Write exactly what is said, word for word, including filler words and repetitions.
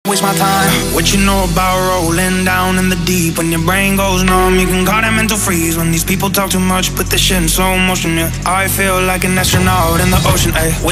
Waste my time. What you know about rolling down in the deep? When your brain goes numb, you can call it mental freeze. When these people talk too much, put this shit in slow motion, yeah. I feel like an astronaut in the ocean, ayy.